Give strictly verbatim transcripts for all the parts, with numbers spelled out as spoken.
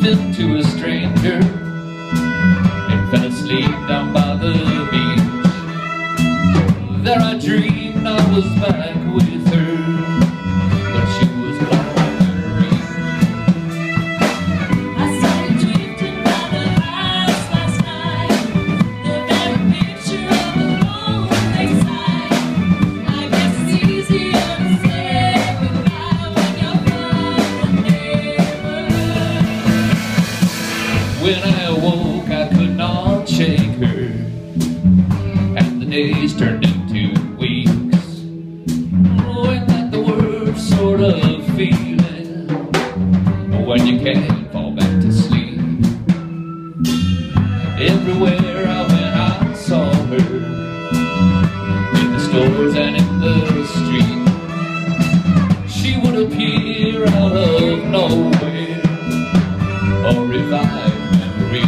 bumped into a stranger and fell asleep down by the beach. There I dreamed I was back with her, but she was gone like a dream. I saw you drifting by the house last night, the very picture of a lonely side. I guess it's easier to say goodbye when you're from the neighborhood. When I awoke, I could not shake her, and the days turned into weeks. Oh, ain't that the worst sort of feeling, when you can't fall back to sleep? Everywhere I went, I saw her, in the stores and in the street. She would appear out of nowhere, or revive memory.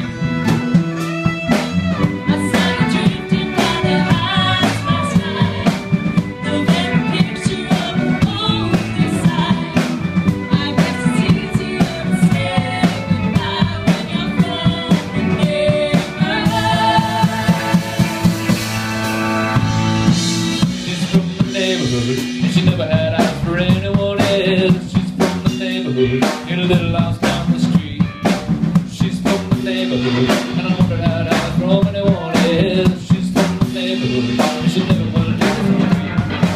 I saw you drifting by the house last night, the very picture of a lonely side. I guess it's easier to say goodbye when you're from the neighborhood. She's from the neighborhood, and she never had eyes for anyone else. She's from the neighborhood, in a little house down the street. She's from the neighborhood, and I wonder how I'd hide from anyone else. She's from the neighborhood, and she never wanted to do it for me.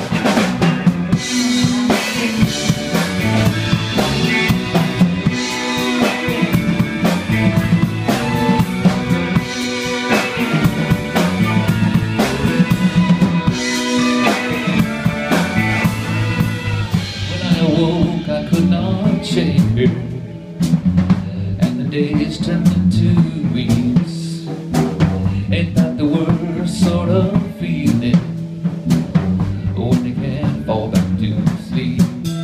When I awoke, I could not shake her, and the days turned into weeks. Ain't that the worst sort of feeling, when you can't fall back to sleep?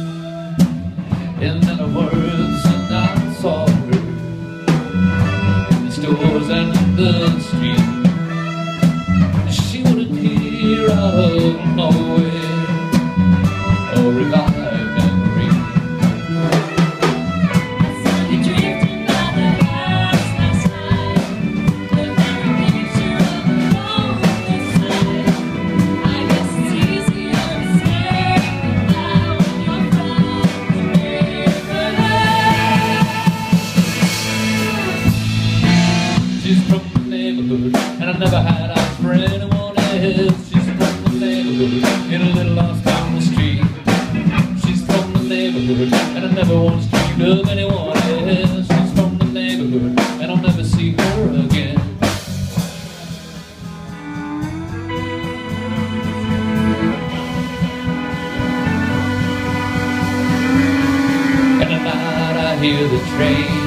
In other words, and I saw her in the stores and in the street. She would appear out of nowhere, or revive memory. I saw you drifting by the house last night, the very picture of a lonely side. I guess it's easier to say goodbye when you're from the neighborhood. She's from the neighborhood, and I never had eyes for anyone else. She's from the neighborhood, in a little house down the street. She's from the neighborhood, and I never once dreamed of anyone else. She's from the neighborhood, and I'll never see her again. And at night I hear the train